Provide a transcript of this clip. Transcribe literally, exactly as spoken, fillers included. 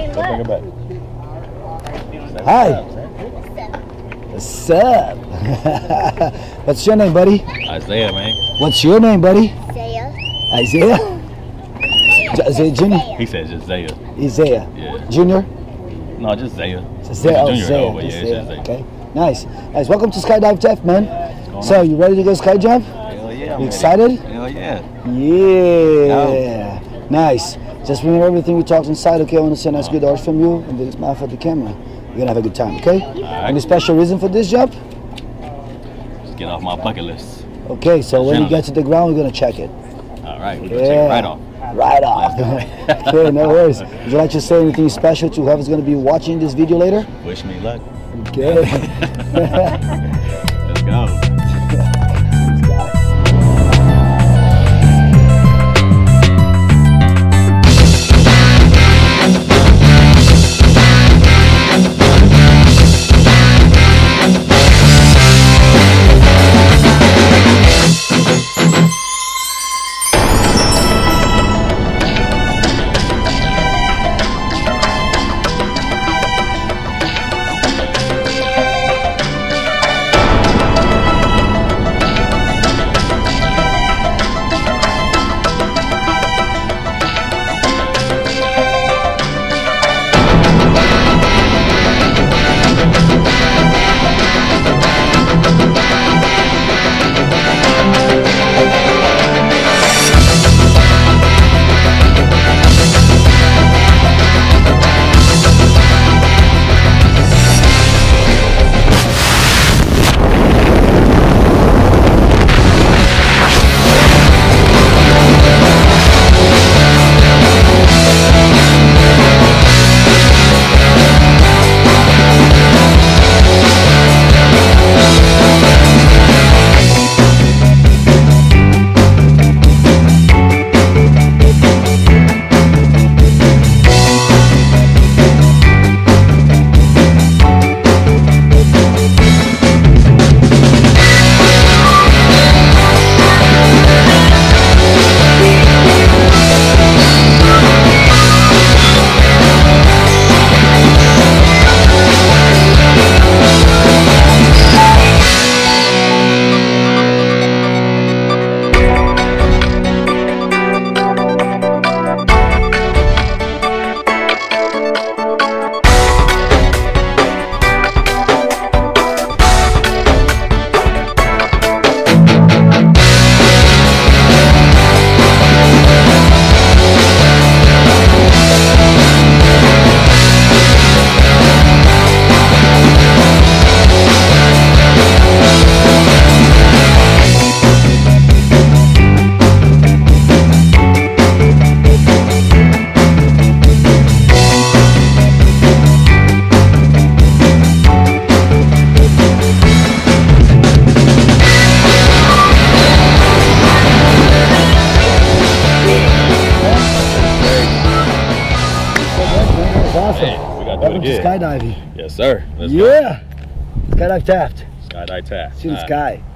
Let's bring it back. Hi. What's up? What's your name, buddy? Isaiah, man. What's your name, buddy? Isaiah. Isaiah? J- Isaiah Junior? He said just Zaya. Isaiah. Yeah. Junior? No, just Zaya. Zaya. Oh, Junior, Zaya. though, but yeah, Just it's just Zaya. Zaya. Okay. Nice. Nice. Welcome to Skydive Taft, man. What's So, going you ready to go sky jump? on? Hell yeah. I'm You ready. excited? Hell yeah. Yeah. Nice. Just remember everything we talked inside, okay? I want to send us good orders from you, and then smile for the camera. We're gonna have a good time, okay? right. Any special reason for this jump? Just get off my bucket list. Okay, so when you get to the ground, we're gonna check it. All right, we're gonna check it right off. Right off. Okay, no worries. Would you like to say anything special to whoever's gonna be watching this video later? Wish me luck. Okay. Let's go. Welcome to skydiving. Yes, sir. Let's yeah. Go. Skydive Taft. Skydive Taft. See the sky.